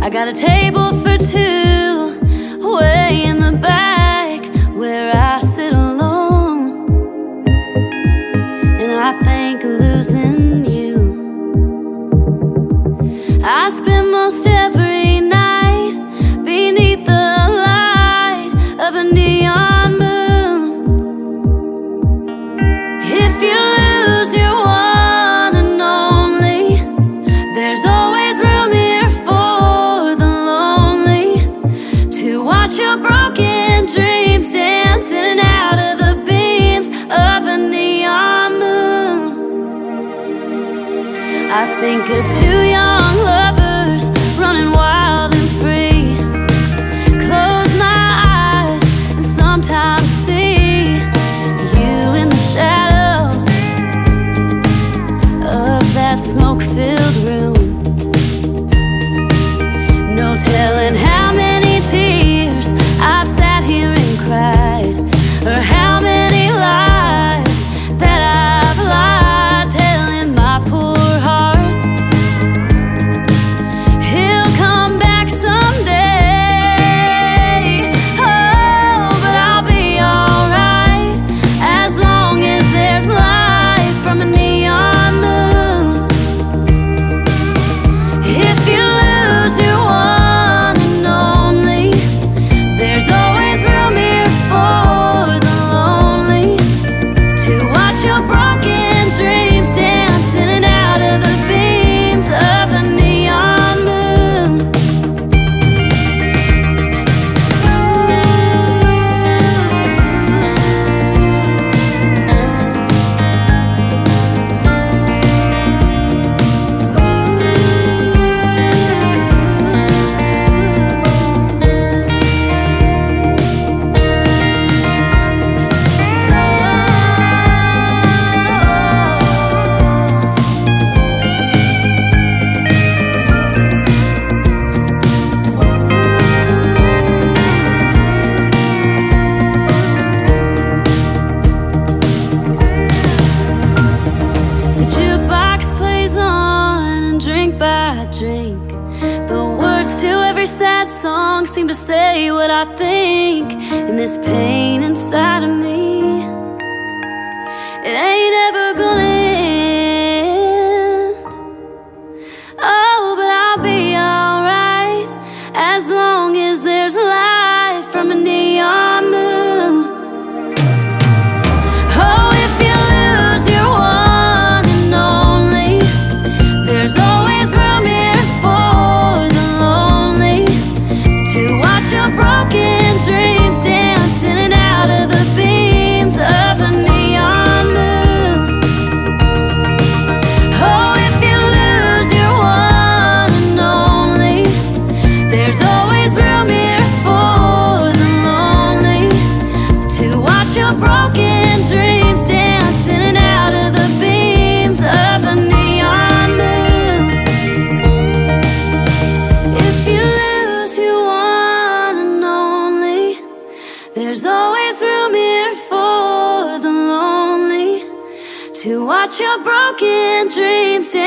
I got a table for two way in the back where I sit alone, and I think of losing you. I spend most every night beneath the light of a neon moon. If you lose your one and only, there's always room here for the lonely to watch your broken dreams dance in and out of the beams of a neon moon. I think of two young lovers running wild and free. Close my eyes and sometimes see you in the shadows of that smoke-filled room. No telling how many tears I've sat here and cried, or how many lies that I've lied, telling my poor heart he'll come back someday. Oh, but I'll be alright as long as there's light from a neon moon. If you lose your one and only, there's always room here for the lonely to watch your broken dreams dance in and out of the beams of the neon moon. The jukebox plays on, and drink by drink, the words to every sad song seem to say what I think. And this pain inside of me, it ain't ever gonna end. Oh, but I'll be alright as long as there's light from a neon moon. Oh, if you lose your one and only, there's always room here for the lonely to watch your broken dreams dance in and out of the beams of a neon moon. Oh, if you lose your one and only, there's always room here for the lonely to watch your broken dreams dance in and out of the beams of a neon moon. If you lose your one and only, there's always room here for the lonely to watch your broken dreams dance